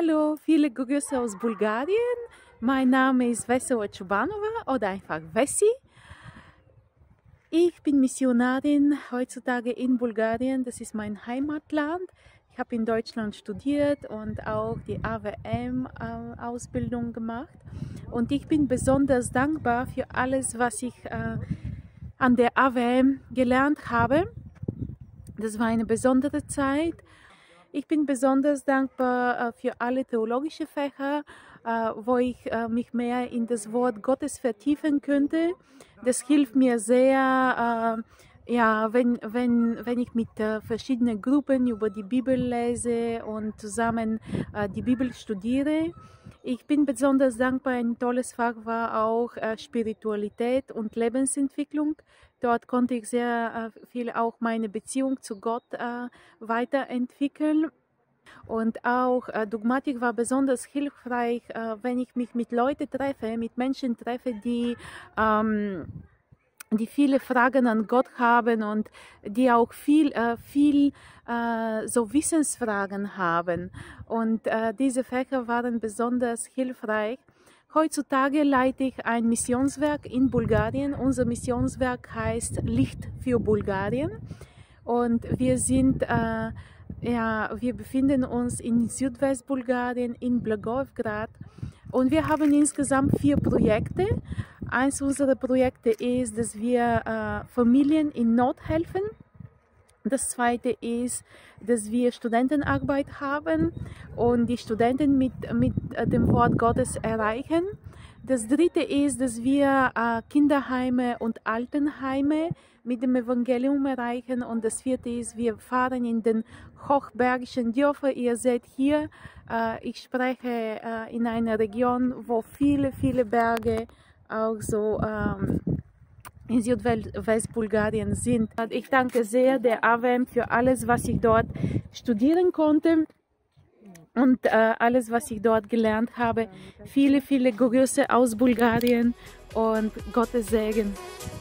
Hallo, viele Grüße aus Bulgarien. Mein Name ist Vesela Chubanova oder einfach Vessi. Ich bin Missionarin heutzutage in Bulgarien. Das ist mein Heimatland. Ich habe in Deutschland studiert und auch die AWM-Ausbildung gemacht. Und ich bin besonders dankbar für alles, was ich an der AWM gelernt habe. Das war eine besondere Zeit. Ich bin besonders dankbar für alle theologischen Fächer, wo ich mich mehr in das Wort Gottes vertiefen könnte. Das hilft mir sehr, ja, wenn ich mit verschiedenen Gruppen über die Bibel lese und zusammen die Bibel studiere. Ich bin besonders dankbar, ein tolles Fach war auch Spiritualität und Lebensentwicklung. Dort konnte ich sehr viel auch meine Beziehung zu Gott weiterentwickeln. Und auch Dogmatik war besonders hilfreich, wenn ich mich mit Leuten treffe, mit Menschen treffe, die viele Fragen an Gott haben und die auch viel so Wissensfragen haben. Und diese Fächer waren besonders hilfreich. Heutzutage leite ich ein Missionswerk in Bulgarien. Unser Missionswerk heißt Licht für Bulgarien. Und wir sind, wir befinden uns in Südwestbulgarien, in Blagoevgrad. Und wir haben insgesamt 4 Projekte. Eins unserer Projekte ist, dass wir Familien in Not helfen. Das zweite ist, dass wir Studentenarbeit haben und die Studenten mit dem Wort Gottes erreichen. Das dritte ist, dass wir Kinderheime und Altenheime mit dem Evangelium erreichen. Und das vierte ist, wir fahren in den hochbergischen Dörfern. Ihr seht hier, ich spreche in einer Region, wo viele Berge auch so in Südwestbulgarien sind. Ich danke sehr der AWM für alles, was ich dort studieren konnte und alles, was ich dort gelernt habe. Viele Grüße aus Bulgarien und Gottes Segen.